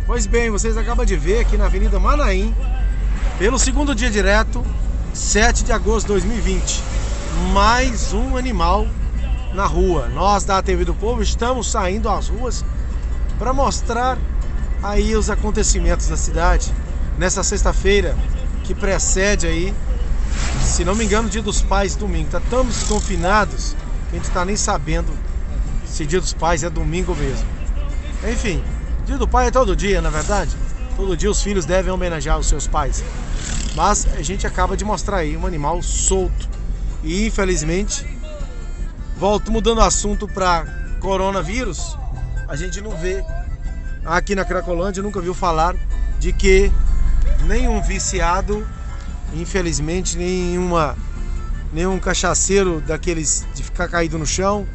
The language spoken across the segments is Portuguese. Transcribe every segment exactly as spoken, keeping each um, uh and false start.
Pois bem, vocês acabam de ver aqui na Avenida Manaim, pelo segundo dia direto, sete de agosto de dois mil e vinte, mais um animal na rua. Nós da T V do Povo estamos saindo às ruas para mostrar aí os acontecimentos da cidade nessa sexta-feira que precede aí, se não me engano, Dia dos Pais, domingo. Tá tão desconfinados que a gente tá nem sabendo se Dia dos Pais é domingo mesmo. Enfim, Dia do Pai é todo dia, na verdade. Todo dia os filhos devem homenagear os seus pais. Mas a gente acaba de mostrar aí um animal solto. E infelizmente, volto mudando o assunto para coronavírus, a gente não vê aqui na Cracolândia, nunca viu falar de que nenhum viciado, infelizmente, nenhuma, nenhum cachaceiro daqueles de ficar caído no chão,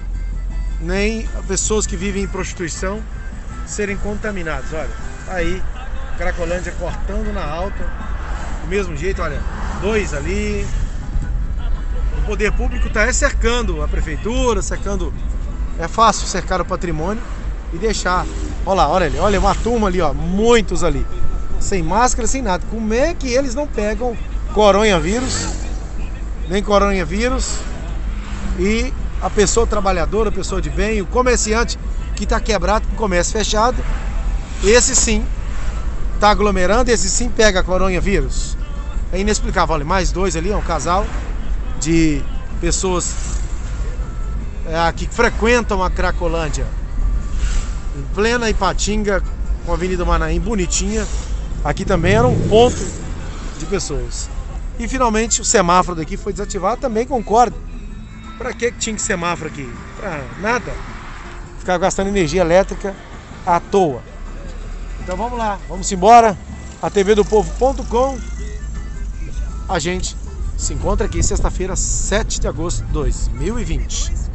nem pessoas que vivem em prostituição serem contaminados. Olha, aí Cracolândia cortando na alta, do mesmo jeito, olha, dois ali. O poder público está cercando a prefeitura, cercando. É fácil cercar o patrimônio e deixar. Olha lá, olha ali, olha uma turma ali, ó, muitos ali, sem máscara, sem nada. Como é que eles não pegam coronavírus, nem coronavírus? E a pessoa trabalhadora, a pessoa de bem, o comerciante que está quebrado, com o comércio fechado, esse sim está aglomerando, esse sim pega coronavírus. É inexplicável. Olha, mais dois ali, é um casal de pessoas é, que frequentam a Cracolândia, em plena Ipatinga, com a Avenida Manaim bonitinha. Aqui também era um ponto de pessoas. E finalmente o semáforo daqui foi desativado, também concordo. Pra que tinha que semáforo aqui? Pra nada. Ficar gastando energia elétrica à toa. Então vamos lá, vamos embora. A T V do Povo ponto com. A gente se encontra aqui sexta-feira, sete de agosto de dois mil e vinte.